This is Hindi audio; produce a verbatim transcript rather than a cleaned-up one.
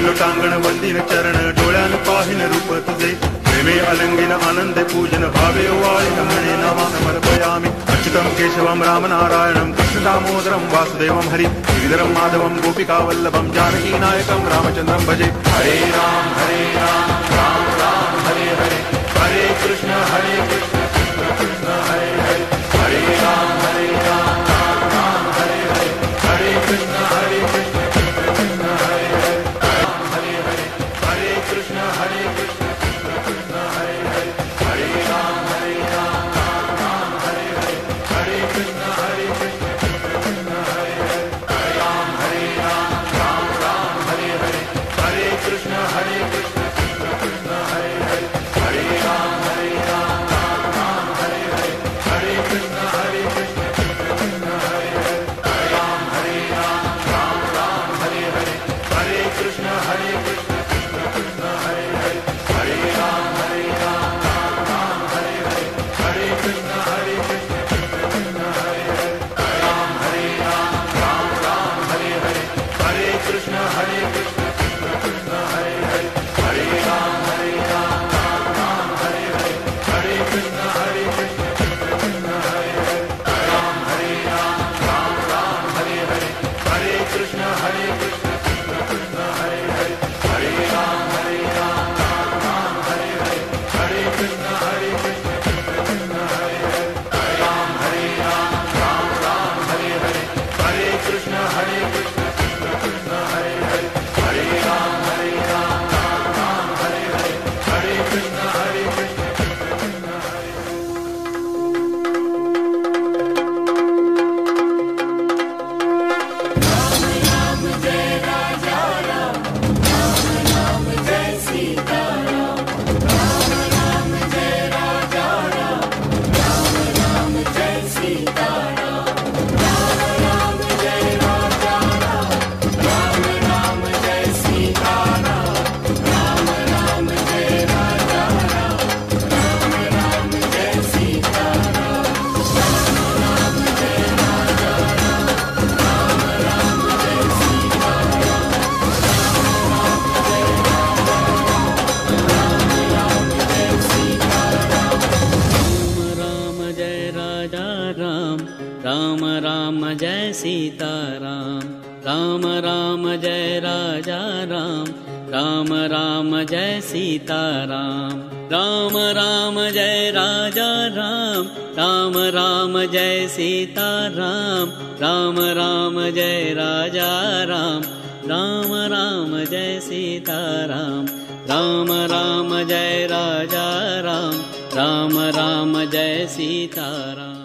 लोटांगण वंदिन चरण डोळ्यान पाहिन रूप तुझे प्रेमे अलंगिन आनंदे पूजन भावे वाळिन मणे नमान समर्पयामि अच्युतं केशवं राम नारायणं कृष्ण दामोदरं वासुदेवं हरि गिरिधरं माधवं गोपिका वल्लभं जानकी नायकं रामचंद्रं भजे। हरे राम हरे राम राम राम हरे हरे हरे कृष्ण हरे कृष्ण कृष्ण कृष्ण हरे हरे हरे राम हरे राम राम राम हरे हरे हरे कृष्ण हरे कृष्ण कृष्ण कृष्ण हरे हरे राम हरे हरे हरे कृष्ण हरे कृष्ण कृष्ण कृष्ण हरे हरे हरे राम हरे राम राम राम हरे हरे हरे कृष्ण हरे कृष्ण कृष्ण कृष्ण हरे हरे हरे राम हरे राम राम राम हरे हरे हरे कृष्ण हरे कृष्ण कृष्ण कृष्ण हरे हरे हरे राम हरे राम राम राम हरे हरे हरे कृष्ण हरे कृष्ण कृष्ण कृष्ण हरे हरे हरे राम हरे राम राम राम हरे हरे हरे कृष्ण हरे कृष्ण कृष्ण कृष्ण हरे हरे हरे राम हरे राम राम राम हरे हरे हरे कृष्ण हरे कृष्ण कृष्ण कृष्ण हरे हरे हरे राम हरे राम राम राम हरे हरे हरे कृष्ण हरे कृष्ण कृष्ण कृष्ण हरे हरे हरे राम हरे राम राम राम हरे हरे हरे कृष्ण हरे कृष्ण कृष्ण कृष्ण हरे हरे हरे राम हरे राम राम राम हरे हरे हरे कृष्ण हरे कृष्ण कृष्ण कृष्ण हरे हरे हरे राम हरे राम राम राम हरे हरे हरे कृष्ण हरे कृष्ण कृष्ण कृष्ण हरे हरे हरे राम हरे राम राम राम हरे हरे हरे कृष्ण हरे कृष्ण कृष्ण कृष्ण हरे हरे हरे राम हरे राम राम राम हरे हरे हरे कृष्ण हरे कृष्ण कृष्ण कृष्ण हरे राम राम जय सीताराम राम राम जय राजा राम राम राम जय सीताराम राम राम जय राजा राम राम राम जय सीताराम राम राम जय राजा राम राम राम जय सीताराम राम राम जय राजा राम राम राम जय सीताराम।